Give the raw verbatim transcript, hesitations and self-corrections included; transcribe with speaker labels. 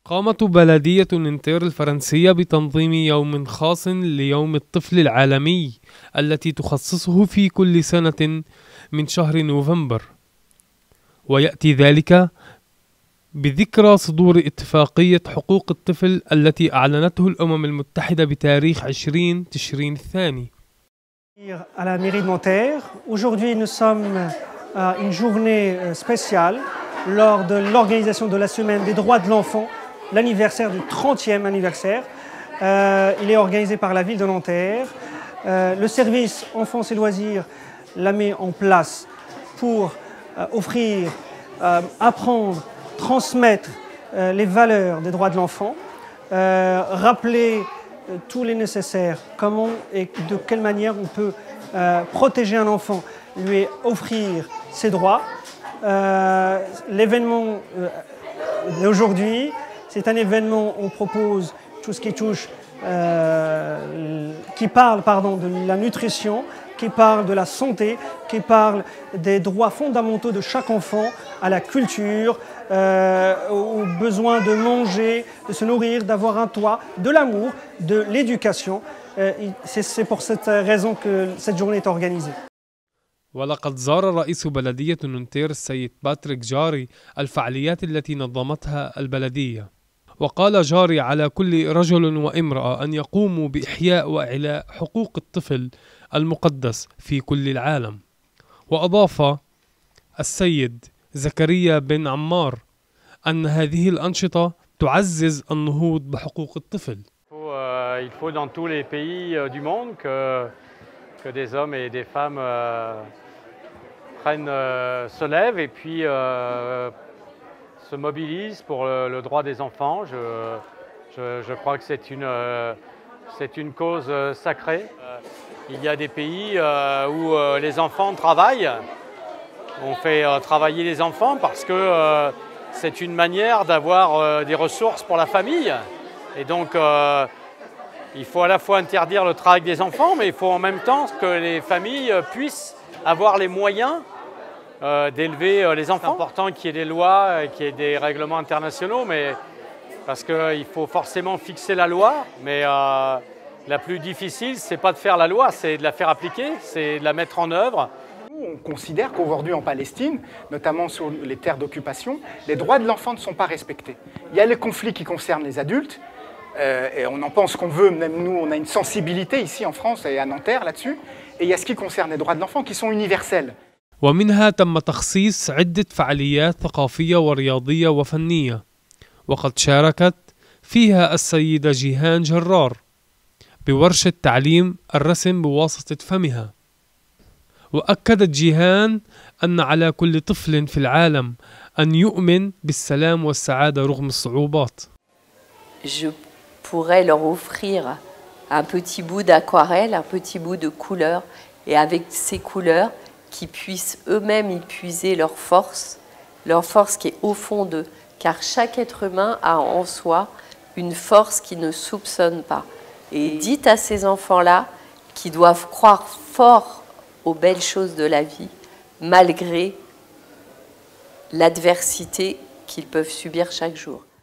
Speaker 1: قامت بلدية نانتير الفرنسية بتنظيم يوم خاص ليوم الطفل العالمي التي تخصصه في كل سنة من شهر نوفمبر، ويأتي ذلك بذكرى صدور اتفاقية حقوق الطفل التي أعلنته الأمم المتحدة بتاريخ عشرين تشرين الثاني.
Speaker 2: À la mairie de Nanterre, aujourd'hui nous sommes à une journée spéciale lors de l'organisation de la semaine des droits de l'enfant, l'anniversaire du trentième anniversaire. Euh, il est organisé par la ville de Nanterre. Euh, le service enfance et loisirs la met en place pour euh, offrir, euh, apprendre, transmettre euh, les valeurs des droits de l'enfant, euh, rappeler euh, tous les nécessaires, comment et de quelle manière on peut euh, protéger un enfant, lui offrir ses droits. Euh, L'événement euh, d'aujourd'hui, c'est un événement où on propose tout ce qui touche, euh, qui parle pardon, de la nutrition, qui parle de la santé, qui parle des droits fondamentaux de chaque enfant, à la culture, euh, au besoin de manger, de se nourrir, d'avoir un toit, de l'amour, de l'éducation. Euh, C'est pour cette raison que cette journée est organisée.
Speaker 1: ولقد زار رئيس بلدية نانتير السيد باتريك جاري الفعاليات التي نظمتها البلدية، وقال جاري على كل رجل وامرأة أن يقوموا بإحياء وإعلاء حقوق الطفل المقدس في كل العالم. وأضاف السيد زكريا بن عمار أن هذه الأنشطة تعزز النهوض بحقوق الطفل.
Speaker 3: Il faut dans tous les pays du monde que, que des hommes et des femmes euh, prennent, euh, se lèvent et puis euh, se mobilisent pour le, le droit des enfants. Je, je, je crois que c'est une, euh, c'est une cause sacrée. Il y a des pays euh, où euh, les enfants travaillent. On fait euh, travailler les enfants parce que euh, c'est une manière d'avoir euh, des ressources pour la famille. Et donc, euh, il faut à la fois interdire le travail des enfants, mais il faut en même temps que les familles puissent avoir les moyens euh, d'élever euh, les enfants. C'est important qu'il y ait des lois, qu'il y ait des règlements internationaux, mais parce qu'il faut forcément fixer la loi, mais euh, la plus difficile, c'est pas de faire la loi, c'est de la faire appliquer, c'est de la mettre en œuvre.
Speaker 4: On considère qu'aujourd'hui en Palestine, notamment sur les terres d'occupation, les droits de l'enfant ne sont pas respectés. Il y a les conflits qui concernent les adultes, euh, et on en pense qu'on veut, même nous on a une sensibilité ici en France et à Nanterre là-dessus, et il y a ce qui concerne les droits de l'enfant qui sont universels.
Speaker 1: ومنها تم تخصيص عدة فعاليات ثقافية ورياضية وفنية، وقد شاركت فيها السيدة جيهان جرار بورشة تعليم الرسم بواسطة فمها. وأكدت جيهان أن على كل طفل في العالم أن يؤمن بالسلام والسعادة رغم الصعوبات.
Speaker 5: Je pourrais leur offrir un petit bout d'aquarelle, un petit bout de couleur, et avec ces couleurs, qu'ils puissent eux-mêmes y puiser leur force, leur force qui est au fond d'eux, car chaque être humain a en soi une force qui ne soupçonne pas. Et dites à ces enfants-là qu'ils doivent croire fort aux belles choses de la vie, malgré l'adversité qu'ils peuvent subir chaque jour.